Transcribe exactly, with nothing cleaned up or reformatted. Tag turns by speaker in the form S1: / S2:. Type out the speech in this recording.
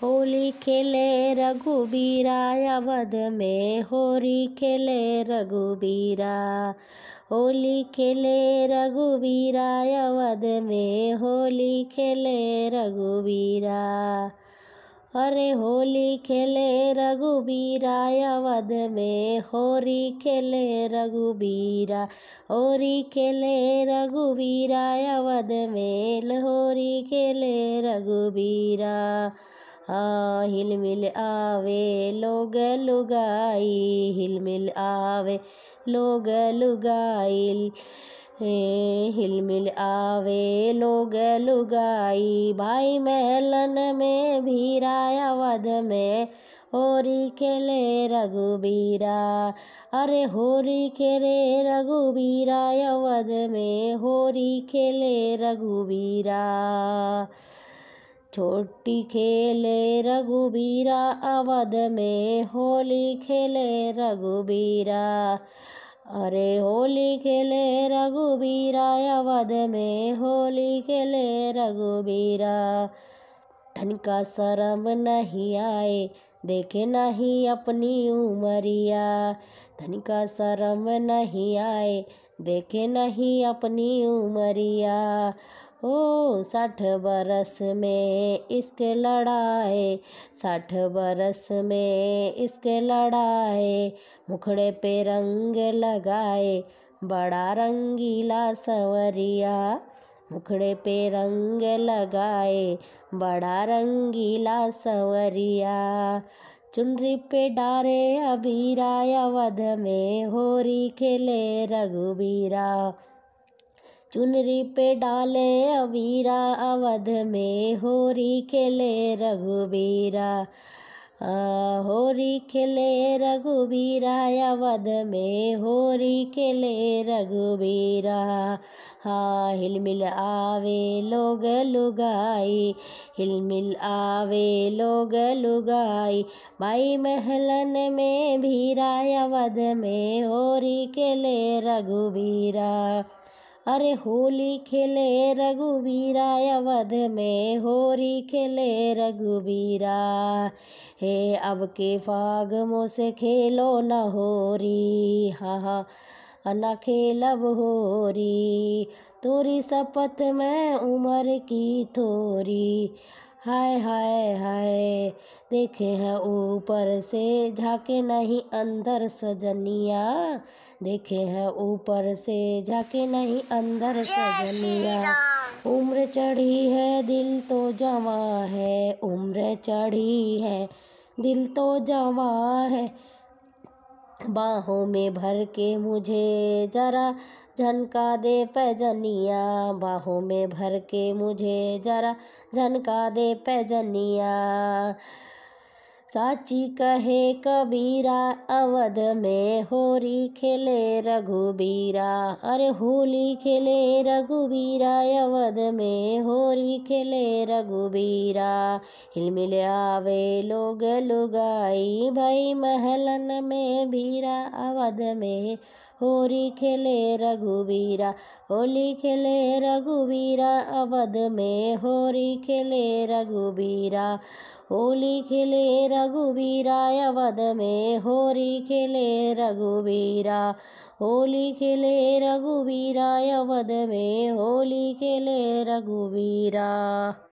S1: होली खेले रघुबीरा अवध में, होली खेले रघुबीरा। होली खेले रघुबीरा अवध में, होली खेले रघुबीरा। अरे होली खेले रघुबीरा अवध में, होली खेले रघुबीरा। होली खेले रघुबीरा अवध में, होली खेले रघुबीरा। हाँ हिलमिल आवे लोग लुगाई, हिलमिल आवे लोग लुगाई, हिलमिल आवे लोग लुगाई। भाई महलन में भीरा अवध में, होली खेले रघुबीरा। अरे होली खेले रघुबीरा अवध में, होली खेले रघुबीरा। छोटी खेले रघुबीरा अवध में, होली खेले रघुबीरा। अरे होली खेले रघुबीरा अवध में, होली खेले रघुबीरा। तनिका शर्म नहीं आए, देखे नहीं अपनी उमरिया। तनिका शर्म नहीं आए, देखे नहीं अपनी उमरिया। ओ साठ बरस में इश्क लड़ाए, साठ बरस में इश्क लड़ाए। मुखड़े पे रंग लगाए, बड़ा रंगीला संवरिया। मुखड़े पे रंग लगाए, बड़ा रंगीला संवरिया। चुनरी पे डारे अबीरा अवध में, होली खेले रघुबीरा। चुनरी पे डाले अबीरा अवध में, होली खेले रघुबीरा। होली खेले रघुबीरा अवध में, होली खेले रघुबीरा। हाँ हिलमिल आवे लोग लुगाई, हिलमिल आवे लोग लुगाई। भाई महलन में भीरा अवध में, होली खेले रघुबीरा। अरे होली खेले रघुबीरा अवध में, होली खेले रघुबीरा। हे अब के फाग मोसे खेलो न होरी, हाँ हाँ न खेलब होरी। तोरी शपथ में उम्र की थोरी, हाय हाय हाय। देखे हैं ऊपर से झाके नहीं अंदर सजनिया, देखे हैं ऊपर से झाके नहीं अंदर सजनिया। उम्र चढ़ी है दिल तो जवां है, उम्र चढ़ी है दिल तो जवां है। बाहों में भर के मुझे जरा झनका दे पैजनिया, बाहों में भर के मुझे जरा झनका दे पैजनिया। साची कहे कबीरा अवध में, होली खेले रघुबीरा। अरे होली खेले रघुबीरा अवध में, होली खेले रघुबीरा। हिलमिल आवे लोग लुगाई, भाई महलन में भीरा अवध में, होली खेले रघुबीरा। होली खेले रघुबीरा अवध में, होली खेले रघुबीरा। होली खेले रघुबीरा अवध में, होली खेले रघुबीरा। होली खेले रघुबीरा अवध में, होली खेले रघुबीरा।